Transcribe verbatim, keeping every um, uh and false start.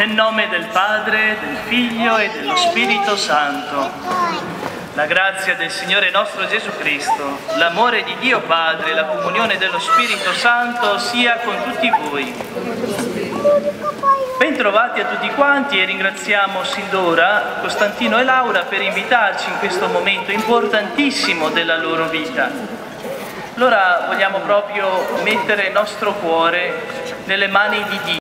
Nel nome del Padre, del Figlio e dello Spirito Santo. La grazia del Signore nostro Gesù Cristo, l'amore di Dio Padre e la comunione dello Spirito Santo sia con tutti voi. Bentrovati a tutti quanti e ringraziamo sin d'ora Costantino e Laura per invitarci in questo momento importantissimo della loro vita. Allora vogliamo proprio mettere il nostro cuore nelle mani di Dio.